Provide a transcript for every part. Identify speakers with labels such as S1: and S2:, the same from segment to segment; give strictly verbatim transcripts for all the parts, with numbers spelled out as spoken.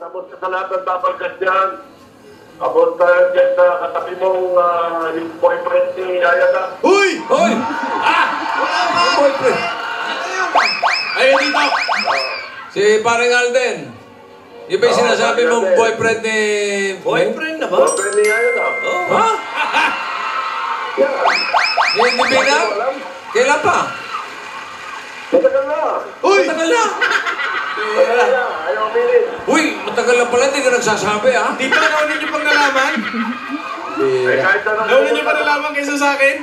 S1: abot ka sa lahat ng tapagas dyan. Abot ka dyan sa katabi mong uh, yung boyfriend ni Ayada.
S2: Uy!
S3: Hoy! Ah!
S2: Wala pa!
S3: Boyfriend!
S2: Ayun dito!
S3: Si paring Alden. Yung ba yung
S1: Oo,
S3: sinasabi
S1: paring
S3: mong
S1: Alden.
S3: boyfriend ni...
S2: Boyfriend na ba?
S1: Boyfriend ni Ayada.
S2: Oh.
S3: Ha?
S1: Yan.
S3: Yung hindi binang? Kailan pa?
S1: Matagal na.
S2: Uy!
S3: Matagal na.
S1: Matagal na. Ayaw umilit.
S3: Uy, matagal na pala. Hindi ka nagsasabi, ha?
S2: Di ba naunin niyo pang nalaman?
S1: Eh, kahit anong
S2: Naunin niyo pa nalaman kaysa sa akin?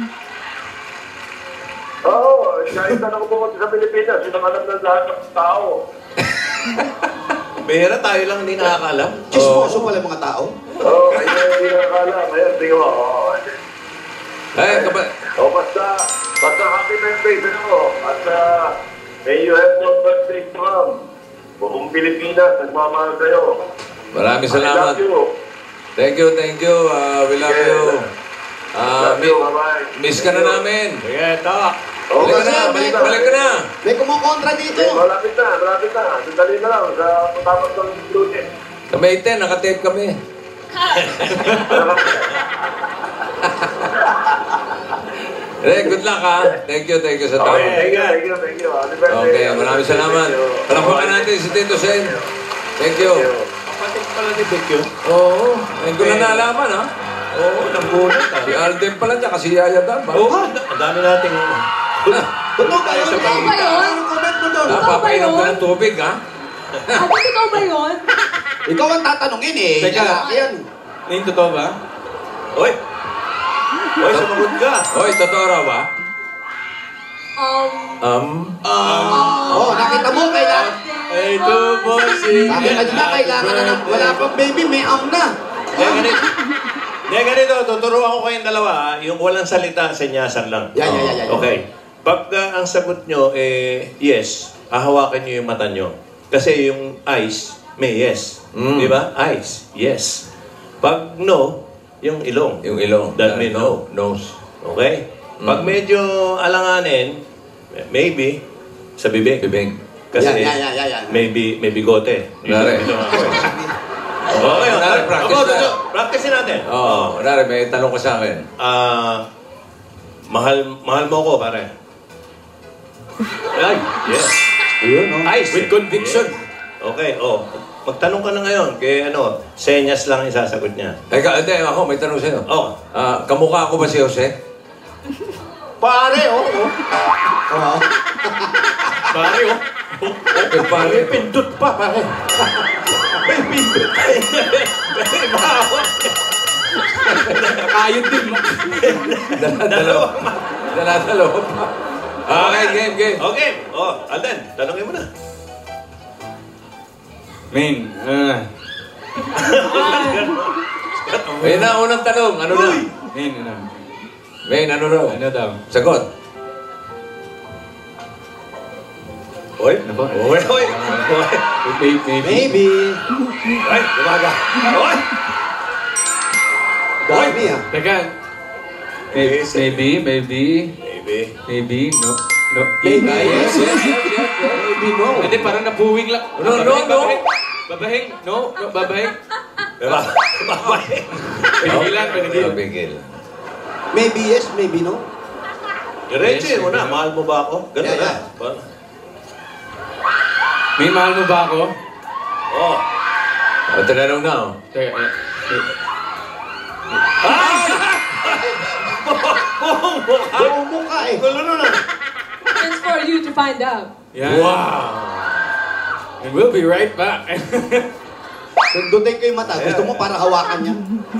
S1: Oo, kahit saan ako pumunta sa Pilipinas, yun ang alam ng lahat ng tao.
S2: Bihira, tayo lang hindi nakakalam.
S4: Chismoso pala yung mga tao.
S1: Oo, kaya hindi nakakala. Kaya tingin mo, oo.
S3: Eh, kaba...
S1: O basta, basta happy birthday sa'yo. At uh, may you have no birthday from buong Pilipinas, nagmamahal sa'yo.
S3: Maraming
S1: I
S3: salamat.
S1: love you.
S3: Thank you, thank you. Uh, we love
S1: Yeah.
S3: you. Uh,
S1: Love you, bye-bye.
S3: miss ka na namin.
S2: Sige, ito.
S1: Oo,
S3: Balik ka na,
S4: sir,
S3: balik,
S4: may-
S3: balik ka na.
S4: May kumukontra dito.
S1: Okay, malapit na, malapit na. Sandali na lang sa matapos ng lunes.
S3: Sa May ten, nakatape kami. Eh, good luck, ha. Thank you, thank you sa tao.
S1: Okay, thank you, thank you, thank you. Happy birthday.
S3: Okay, maraming salamat.
S1: Thank you.
S3: Palakpakan natin si Tito Sen. Thank you.
S1: Thank you.
S2: Kapatid pala ni Bekyo.
S3: Oo, ngayon ko na naalaman, ha.
S2: Oo, nanggulat ah.
S3: Si Alden pala niya, kasi Yaya Dan.
S2: Oo, ang dami nating...
S4: Totoo ba yun?
S2: sa
S5: Totoo ba yun?
S4: Anong comment mo doon?
S5: Totoo ba
S3: Napapainom
S5: yun?
S3: ka ng tubig, ha?
S5: Ate, ikaw ba yun?
S4: Ikaw ang tatanungin eh.
S2: Teka.
S4: Lalaki yan.
S2: Ngayon, totoo ba? Oy! Oy, sumagot ka!
S3: Hoy, totoo raw ba?
S5: Um,
S3: Um,
S4: Oh, nakita mo, kailangan.
S2: Ay, ito, bossing!
S4: Nakita nyo na, kailangan na ng... Wala pang baby, may am na.
S2: Hindi, ganito. Hindi, ganito. Tuturuan ko kayong dalawa. ha? Yung walang salita, senyasan lang.
S4: Yan, yan, yan, yan.
S2: Okay. Pag uh, ang sagot nyo, eh, yes, hahawakan nyo yung mata nyo. Kasi yung eyes, may yes.
S3: Mm.
S2: Di ba? Eyes, yes. Pag no, yung ilong.
S3: yung ilong.
S2: That mean no.
S3: Nose.
S2: Okay? Pag
S3: Mm.
S2: medyo alanganin, maybe, sa bibig.
S3: Bibig.
S2: Kasi
S4: Yan, yan, yan, yan, yan.
S2: maybe, may bigote.
S3: Kunwari.
S2: Ito nga ako eh. Okay,
S3: Kunwari, practice
S2: Ako,
S3: na.
S2: tutu- practice natin.
S3: Oo, oh, kunwari, may tanong ko sa akin.
S2: Ah, mahal, mahal mo ko, pare. Ay, yes.
S4: Ayun, oh.
S2: Eyes.
S3: With conviction.
S2: Yes. Okay, oh. Magtanong ka na ngayon, kay ano, senyas lang isasagot niya.
S3: Teka, hindi, ako, may tanong sa'yo.
S2: Oh,
S3: Ah, kamukha ko ba si Jose?
S2: pare, oh. oh.
S4: Oo.
S2: Pare, oh.
S3: Eh, pare.
S2: May pindot pa, pare. May pindot. May bawa.
S3: Kayod din. Dala-dalawa. Dala-dalawa pa. Okay, game, game.
S2: Okay. Oh, Alden, tanongin mo na.
S6: Main, ano na?
S3: Ayun na, unang tanong. Ano na?
S6: Main, ano?
S3: Main, ano raw?
S6: Ano daw?
S3: Sagot.
S2: Oy,
S6: Ano ba?
S2: Oy, oy. Oy.
S6: Maybe. Maybe.
S4: Maybe.
S2: Ay, lumaga. Oy.
S4: Dami ah.
S6: Teka. Maybe, maybe, maybe,
S2: Maybe.
S6: maybe, no, no.
S4: Maybe.
S3: Ah, yes, yes, yes, yes, yes.
S4: Maybe no.
S6: Hindi, parang napuwing lang.
S3: No, no,
S6: Babahing,
S3: no.
S6: babahing. Babahing, no, no, babahing.
S2: Diba? Babay.
S6: Pinigilan, pinigilan.
S3: Pigil.
S4: Maybe yes, maybe no.
S2: Diretso mo na, mahal mo ba ako? Ganun
S4: Yeah,
S2: na.
S4: yeah.
S2: Ba-
S6: May mahal mo ba ako?
S2: Oh.
S3: O, tinanong na, oh.
S6: Teka, eh, eh,
S4: Buong mukha eh.
S2: Gulo nun ah.
S5: it's for you to find out.
S6: yan. And we'll be right back.
S4: Sundutin ko yung mata. Gusto mo para hawakan niya.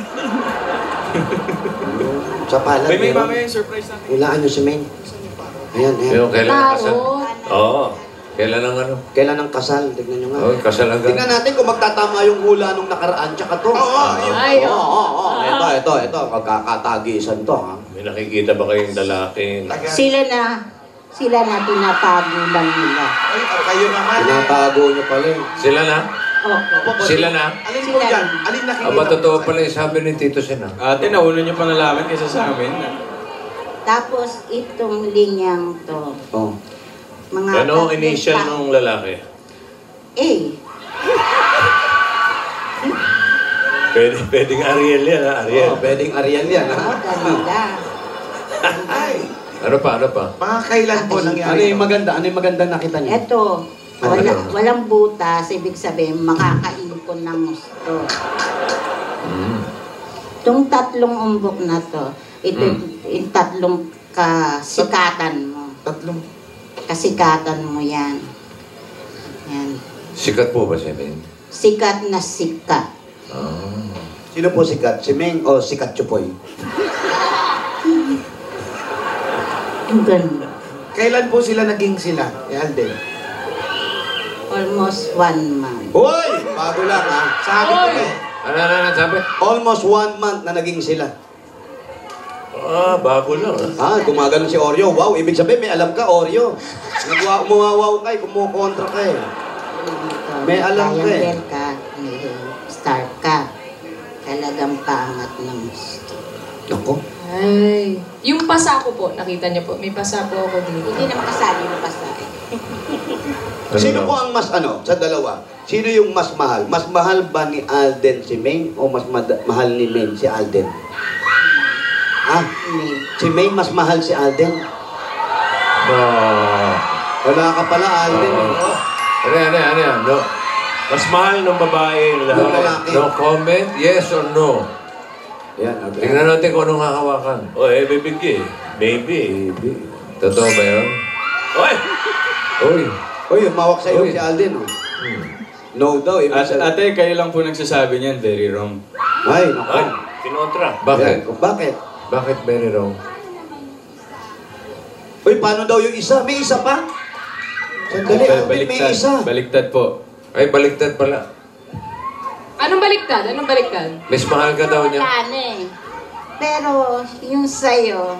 S4: Sa palad.
S6: May may
S4: meron.
S6: mamaya yung surprise natin.
S4: Hulaan niyo si Main. Ayan, ayan.
S3: Pero kailan ang kasal?
S5: Tarot.
S2: Oo.
S3: Kailan ang ano?
S4: Kailan ang kasal? Tignan niyo nga.
S3: Oh, kasal agad.
S4: Tingnan natin kung magtatama yung hula nung nakaraan tsaka to. Oo,
S5: Ay,
S4: oo,
S5: oo.
S4: oo, oo. Ito, ito, ito. Magkakatagisan to, ha?
S2: May nakikita ba kayong lalaki?
S7: Sila na, sila na tinatago lang nila.
S4: Ay, kayo naman. Tinatago niyo pala eh.
S3: Sila na?
S7: Opo.
S3: Sila na?
S4: Alin po dyan? Alin nakikita?
S3: Aba, totoo pala yung sabi ni Tito Sen, ah.
S6: Ate, nauna niyo pa nalaman kaysa sa amin.
S7: Tapos itong linyang to,
S4: Oh.
S7: mga
S2: Ano ang
S7: tatlong
S2: initial
S7: ta-
S2: nung lalaki?
S7: A.
S2: Pwede, pwedeng Ariel yan, ha? Ariel.
S4: Oh, pwedeng Ariel yan, ha?
S7: Oh, ganda.
S4: Ay,
S3: Ano pa, ano pa?
S8: Mga kailan po
S4: ano
S8: nangyari?
S4: yung maganda? Ano yung maganda nakita niyo?
S7: Ito, wala,
S3: Ano?
S7: walang butas, ibig sabihin, makakaipon ng gusto.
S3: Mm.
S7: Itong tatlong umbok na to, ito
S3: Mm.
S7: yung tatlong kasikatan mo.
S8: Tatlong.
S7: Kasikatan mo yan. Yan.
S3: Sikat po ba siya, Ben?
S7: Sikat na sikat.
S3: Ah.
S4: Sino po sikat? Si Ming o si Katsupoy?
S7: Ang ganda.
S8: Kailan po sila naging sila? Eh, Alden.
S7: Almost one month.
S4: Hoy! Bago lang, ha?
S8: Sa akin po eh.
S3: Ano, ano, ano, sabi?
S4: Almost one month na naging sila.
S2: Ah, bago lang, ha?
S4: Ah, gumagano si Oreo. Wow, ibig sabihin may alam ka, Oreo. Nagwa umuwawaw ka, eh, kumukontra ka eh. May alam ka eh.
S7: Triangle ka, may star ka. Talagang paangat ng gusto.
S4: Ako?
S5: Ay. Yung pasa ko po, nakita niyo po. May pasa po ako dito.
S7: Hindi na makasali ng pasa eh.
S3: Ano
S4: Sino
S3: daw?
S4: po ang mas ano, sa dalawa? Sino yung mas mahal? Mas mahal ba ni Alden si Maine o mas mad- mahal ni Maine si Alden? Ah,
S7: May
S4: si Maine mas mahal si Alden?
S3: No.
S4: Wala ka pala, Alden.
S3: Oo.
S4: eh.
S3: Ano, ano, ano, yan? No,
S2: Mas mahal ng babae yung
S3: no,
S2: lalaki.
S4: lalaki.
S3: no comment, yes or no?
S4: Yan, okay.
S3: Tingnan natin kung anong hahawakan.
S2: O, eh, bibigyan. Maybe.
S3: Baby. Totoo ba yun?
S2: Oy!
S3: Uy.
S4: Uy, umawak sa'yo
S3: Uy.
S4: si Alden. Oh.
S3: Hmm.
S4: No daw. Ibig
S6: At,
S4: sabihin-
S6: ate, kayo lang po nagsasabi niyan, very wrong.
S4: Ay, naku.
S2: Ay, kinontra.
S3: Bakit?
S4: Yan. Bakit?
S3: Bakit very wrong?
S4: Uy, paano daw yung isa? May isa pa? Sandali, Alden, may
S6: baliktad,
S4: isa.
S6: baliktad po.
S3: Ay, baliktad pala.
S5: Anong baliktad? Anong baliktad?
S3: Mas mahal ka daw niya.
S7: wala na eh. Pero yung sa'yo,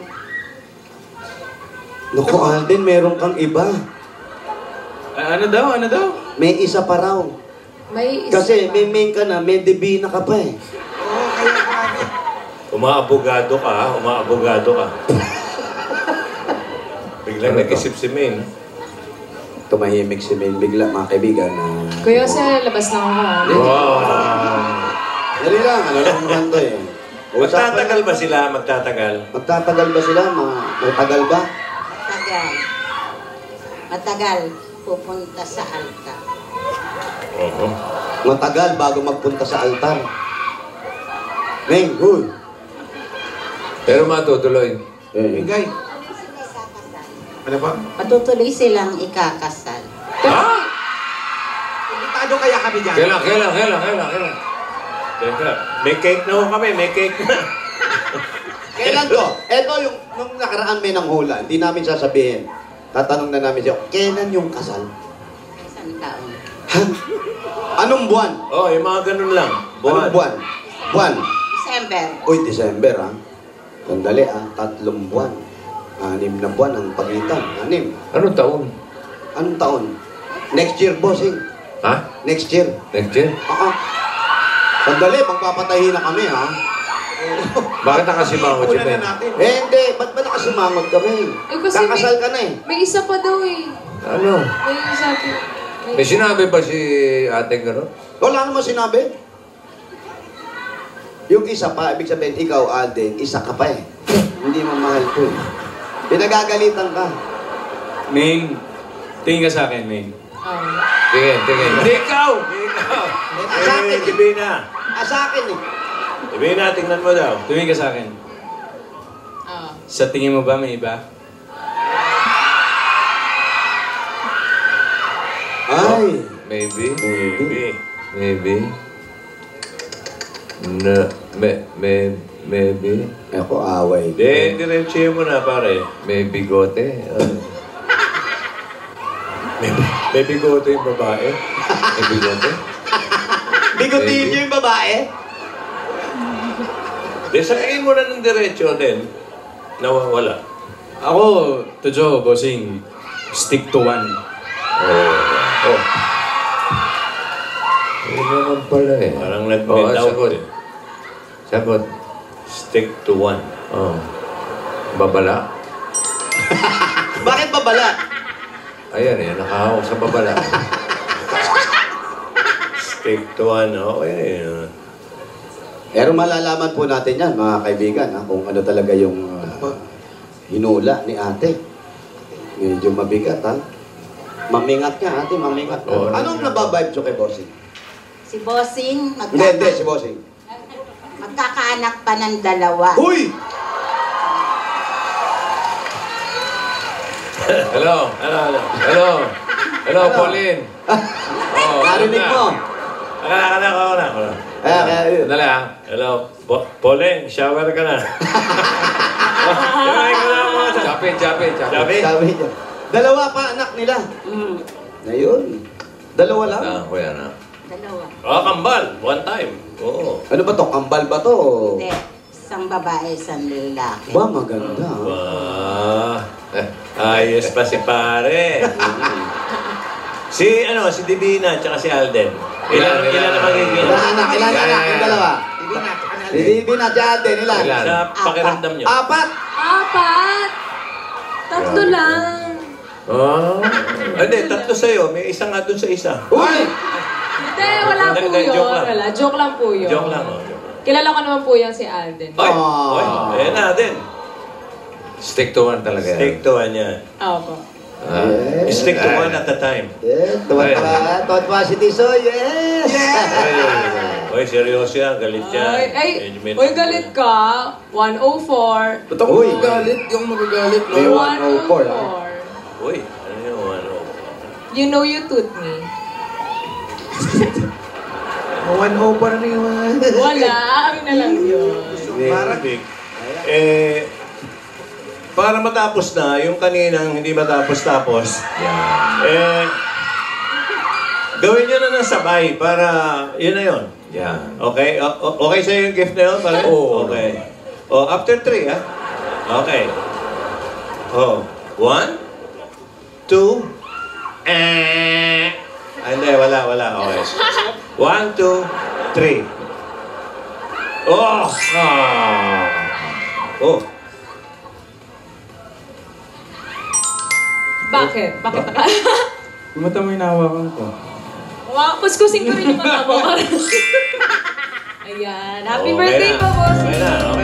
S4: Naku, Alden, meron kang iba.
S6: Ah, ano daw, ano daw?
S4: May isa pa raw.
S5: May isa
S4: Kasi
S5: pa.
S4: may main ka na, may debina ka pa eh.
S8: Oo, kaya grabe.
S2: Umaabogado ka, ha? Umaabogado ka. Biglang
S3: Ano to?
S2: nag-isip si Maine.
S4: Tumahimik si Maine bigla, mga kaibigan. Na...
S5: Kuya, sa labas na ako. ha?
S3: Wow.
S4: Dali lang, ano lang naman to eh. Usapan
S2: Magtatagal
S4: lang.
S2: ba sila? Magtatagal?
S4: Magtatagal ba sila? Ma Magtagal ba?
S7: matagal. Matagal pupunta sa altar.
S2: Oo.
S4: Matagal bago magpunta sa altar. Ming, huy.
S3: Pero matutuloy.
S4: Eh,
S8: Bigay. Ano ba?
S7: Patutuloy silang ikakasal.
S8: Limitado kaya kami dyan.
S3: Kailan, kailan, kailan, kailan, kailan?
S2: Teka, may cake na ho kami, may cake na.
S4: Kailan to? Eto yung, nung nakaraan may nang hula, hindi namin sasabihin. Tatanong na namin siya, kailan yung kasal?
S7: Isang taon.
S4: Ha? Anong buwan?
S2: Oh, yung mga ganun lang.
S4: Anong buwan? Buwan?
S7: December.
S4: Uy, December ah. Sandali ah, tatlong buwan. Anim na buwan ang pagitan. Anim.
S3: Anong taon?
S4: Anong taon? Next year, bossing.
S3: Ha?
S4: Next year.
S3: Next year?
S4: Oo. Sandali, magpapatahi na kami ha.
S3: Bakit nakasimangot si
S8: Una
S3: Ben?
S8: na natin.
S4: Eh, hindi. Ba't ba nakasimangot kami?
S5: Eh, kasi
S4: Kakasal
S5: may-
S4: ka na eh.
S5: May isa pa daw eh.
S3: Ano?
S5: May isa pa. May...
S3: May sinabi ba si ate gano'n?
S4: Wala naman sinabi. Yung isa pa, ibig sabihin, ikaw, Alden, isa ka pa eh. Hindi mo mahal ko eh. Pinagagalitan ka.
S6: Main, tingin ka sa akin, Main.
S5: Oh.
S3: Tingin, tingin.
S2: Hindi ikaw! Hindi ikaw!
S4: Eh, sa akin
S2: Eh,
S4: eh.
S2: Divina.
S4: Ah, sa akin eh.
S2: Divina, tingnan mo daw.
S6: Tumingin ka sa akin.
S5: Ah.
S6: Sa tingin mo ba may iba?
S4: Ay.
S3: Maybe.
S2: Maybe.
S3: Maybe. Na, me, me, maybe.
S4: Ako, away.
S2: Hindi, diretso mo na, pare.
S3: May bigote. Uh,
S2: May, may bigote yung babae.
S3: may bigote.
S4: Bigotin niyo yung babae?
S2: Di, sabihin mo na ng diretso din. Nawawala.
S6: Ako, to Joe, bossing, stick to one.
S3: Oh. Oh. Yun naman pala eh.
S2: Parang
S3: Oh,
S2: nag-mid out
S3: sagot.
S2: eh.
S3: Sagot.
S2: Stick to one.
S3: Oh. Babala.
S4: Bakit babala?
S3: Ayan eh, nakahawak sa babala.
S2: Stick to one. Okay.
S4: Pero malalaman po natin yan, mga kaibigan, ha, kung ano talaga yung uh, hinula ni ate. Medyo mabigat, ha? Mamingat ka, ate, mamingat.
S2: Oo.
S4: Anong nababibe siya kay Bossing?
S7: Si Bossing,
S4: Hindi, hindi,
S7: magkaka-
S4: si Bossing.
S7: magkakaanak pa ng dalawa.
S4: Huy!
S3: Hello.
S2: Ano, ano?
S3: Hello. Hello,
S4: Hello.
S3: Pauline. Oh,
S4: Narinig mo?
S2: Akala, akala, akala, akala.
S4: Kaya, kaya, yun.
S3: Dali ah.
S2: Hello, Po- Pauline, shower ka na. Shower ka na mo.
S3: Chapi, chapi, chapi.
S2: Sabi?
S4: Sabi niya. Dalawa pa anak nila.
S7: Mm,
S4: Ngayon, dalawa lang.
S3: Ah, kuya na.
S7: dalawa.
S2: Oh, kambal. One time. Oo.
S4: Ano ba to? Kambal ba to?
S7: Hindi. Isang babae, isang lalaki.
S4: Ba, maganda.
S2: Ah, ayos pa si pare. Si, ano, si Divina, tsaka si Alden. Ilan,
S3: Ilan,
S2: ilan,
S3: ilan,
S2: na magiging?
S4: Ilan anak? Ilan
S3: Yan,
S4: anak?
S3: yan,
S4: Yung
S3: yan.
S4: dalawa.
S8: Hindi na, tsaka na.
S4: Hindi na dyan ilan?
S3: Ilan?
S2: Sa pakiramdam nyo.
S4: Apat!
S5: Apat! Tatlo lang.
S3: Oh.
S2: Hindi, tatlo sa'yo. May isang nga dun sa isa.
S4: Uy!
S5: Hindi, wala po
S2: Hindi,
S5: yun.
S2: joke lang.
S5: Wala, joke lang po yun.
S2: Joke lang, oh.
S5: Kilala ko naman po yan si Alden.
S2: Oy!
S4: Oh.
S2: Oy! Ayan na, Alden.
S3: Stick to one talaga yan.
S2: Stick to one yan.
S5: Opo.
S3: Ah.
S4: Yes.
S2: Stick to one at a time.
S4: Yes, tuwan pa. Tuwan pa si Tiso, yes!
S2: Oy, seryoso yan. Galit yan.
S5: Ay, ay,
S2: Medyo may-
S5: uy, galit ka. one oh four.
S3: Ba't ako
S4: Uy.
S3: magagalit? Di ako magagalit, no?
S4: May
S5: one oh four.
S4: one oh four,
S2: Uy, ano yung ano?
S5: You know you toot me.
S8: one oh pa rin yung mga...
S5: Wala, amin na lang yun.
S8: Parang-
S2: Big. Eh, para matapos na, yung kaninang hindi matapos-tapos, eh, gawin nyo na ng sabay para, yun na yun.
S3: Yeah.
S2: Okay? O- o- okay sa'yo yung gift na yun? Pare?
S3: Oo.
S2: Okay. O, after three, ha? Okay. Oh, one, two, eh. Ay, hindi, wala, wala. Okay. One, two, three. Oh!
S3: Ah.
S2: Oh.
S5: Bakit? Bakit naka...
S6: Mata mo yung nahawakan ko.
S5: Wow, kuskusin ko rin yung mata mo. Ayan. Happy
S2: Okay
S5: birthday
S2: na.
S5: po, boss.
S2: Okay na, okay